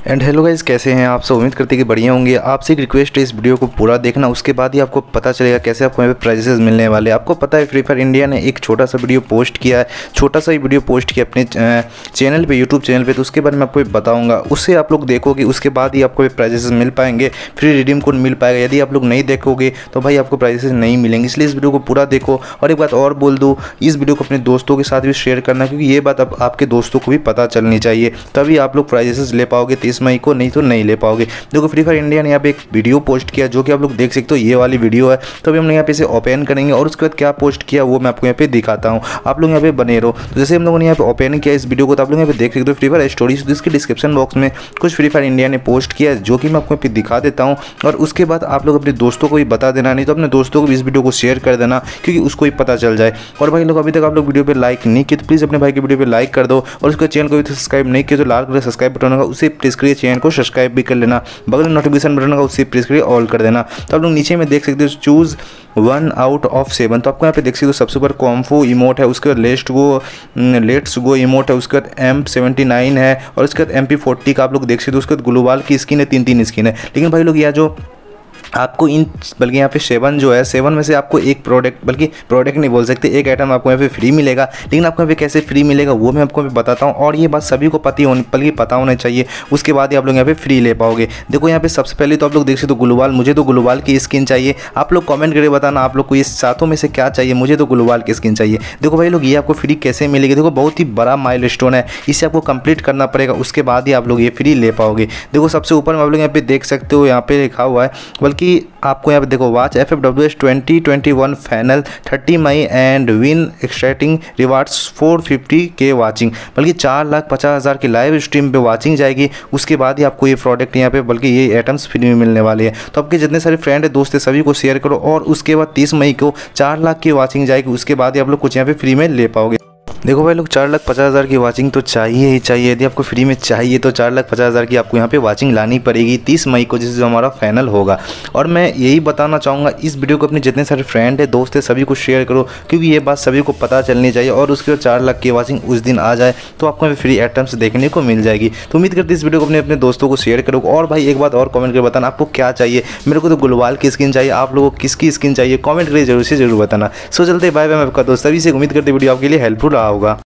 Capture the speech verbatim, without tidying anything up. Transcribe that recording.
And hello guys, कैसे हैं आप सब। उम्मीद करते हैं कि बढ़िया होंगे। आपसे एक रिक्वेस्ट है, इस वीडियो को पूरा देखना, उसके बाद ही आपको पता चलेगा कैसे आपको यहाँ पे प्राइजेस मिलने वाले हैं। आपको पता है फ्री फायर इंडिया ने एक छोटा सा वीडियो पोस्ट किया है, छोटा सा ही वीडियो पोस्ट किया अपने चैनल पे, यूट्यूब चैनल पे, तो उसके बारे में आपको बताऊँगा। उससे आप लोग देखोगे, उसके बाद ही आपको प्राइजेस मिल पाएंगे, फ्री रिडीम कोड मिल पाएगा। यदि आप लोग नहीं देखोगे तो भाई आपको प्राइजेस नहीं मिलेंगे, इसलिए इस वीडियो को पूरा देखो। और एक बात और बोल दूँ, इस वीडियो को अपने दोस्तों के साथ भी शेयर करना, क्योंकि ये बात अब आपके दोस्तों को भी पता चलनी चाहिए, तभी आप लोग प्राइजेस ले पाओगे तीस मई को, नहीं तो नहीं ले पाओगे। देखो फ्री फायर इंडिया ने यहाँ पे एक वीडियो पोस्ट किया जो कि आप लोग देख सकते हो, ये वाली वीडियो है। तो अभी हम यहाँ पे इसे ओपन करेंगे और उसके बाद क्या पोस्ट किया वो मैं आपको यहाँ पे दिखाता हूँ। आप लोग यहाँ पे बने रहो। तो जैसे हम लोगों ने यहाँ पे ओपन किया इस वीडियो को, तो आप लोग यहाँ पे देख सकते हो फ्री फायर स्टोरीज, जिसके डिस्क्रिप्शन बॉक्स में कुछ फ्री फायर इंडिया ने पोस्ट किया है, जो कि मैं आपको यहाँ पे दिखा देता हूँ। और उसके बाद आप लोग अपने दोस्तों को भी बता देना, नहीं तो अपने दोस्तों को भी इस वीडियो को शेयर कर देना, क्योंकि उसको भी पता चल जाए। और भाई लोग, अभी तक आप लोग वीडियो पर लाइक नहीं किए तो प्लीज़ अपने भाई की वीडियो पर लाइक कर दो, और उसके चैनल को भी सब्सक्राइब नहीं किया तो लाल कलर सब्सक्राइब बटन होगा, उसे प्रेस करिए, चैनल को सब्सक्राइब भी कर लेना। बगल में नोटिफिकेशन बटन होगा, उसे प्रेस करिए, ऑल कर देना। तो आप लोग नीचे में देख सकते हो choose one out of seven. तो आपको यहाँ पे देख सकते हो सबसे ऊपर कॉम्फो इमोट है, उसके बाद let's go let's go emote है, उसके बाद एम सेवेंटी नाइन है, और उसके बाद एम पी फोर्टी का आप लोग देख सकते हो। उसके बाद ग्लोबाल की स्किन है, तीन तीन स्किन है। लेकिन भाई लोग, यह जो आपको इन बल्कि यहाँ पे सेवन जो है, सेवन में से आपको एक प्रोडक्ट, बल्कि प्रोडक्ट नहीं बोल सकते, एक आइटम आपको यहाँ पे फ्री मिलेगा। लेकिन आपको यहाँ पे कैसे फ्री मिलेगा वो मैं आपको बताता हूँ, और ये बात सभी को पता होनी बल्कि पता होना चाहिए, उसके बाद ही आप लोग यहाँ पे फ्री ले पाओगे। देखो यहाँ पे सबसे पहले तो आप लोग देख सकते हो ग्लोबाल, मुझे तो ग्लोबाल की स्किन चाहिए। आप लोग कॉमेंट करके बताना आप लोग को ये सातों में से क्या चाहिए। मुझे तो ग्लोबाल की स्किन चाहिए। देखो भाई लोग, ये आपको फ्री कैसे मिलेगी, देखो बहुत ही बड़ा माइलस्टोन है, इसे आपको कंप्लीट करना पड़ेगा, उसके बाद ही आप लोग ये फ्री ले पाओगे। देखो सबसे ऊपर में आप लोग यहाँ पे देख सकते हो, यहाँ पे लिखा हुआ है, बल्कि आपको यहाँ पे देखो watch F F W S twenty twenty one final thirty May and win extracting rewards four fifty K watching, बल्कि चार लाख पचास हज़ार की लाइव स्ट्रीम पे वाचिंग जाएगी। उसके बाद ही आपको ये प्रोडक्ट यहाँ पे, बल्कि ये आइटम्स फ्री में मिलने वाले हैं। तो आपके जितने सारे फ्रेंड है, दोस्त है, सभी को शेयर करो। और उसके बाद तीस मई को चार लाख की वाचिंग जाएगी, उसके बाद ही आप लोग कुछ यहाँ पे फ्री में ले पाओगे। देखो भाई लोग, चार लाख पचास हज़ार की वाचिंग तो चाहिए ही चाहिए। यदि आपको फ्री में चाहिए तो चार लाख पचास हज़ार की आपको यहाँ पे वाचिंग लानी पड़ेगी तीस मई को, जिससे हमारा फाइनल होगा। और मैं यही बताना चाहूँगा, इस वीडियो को अपने जितने सारे फ्रेंड है, दोस्त है, सभी को शेयर करो, क्योंकि ये बात सभी को पता चलनी चाहिए। और उसके बाद चार लाख की वाचिंग उस दिन आ जाए तो आपको यहाँ पे फ्री आइटम्स देखने को मिल जाएगी। तो उम्मीद करते इस वीडियो को अपने अपने दोस्तों को शेयर करो। और भाई एक बात और कमेंट करके बताना आपको क्या चाहिए। मेरे को तो ग्लोबाल की स्किन चाहिए, आप लोगों को किसकी स्किन चाहिए कमेंट करिए, जरूर से जरूर बताना। सो चलते बाय बाय, मैं आपका दोस्त अभी से। उम्मीद करते वीडियो आपके लिए हेल्पफुल रहा होगा।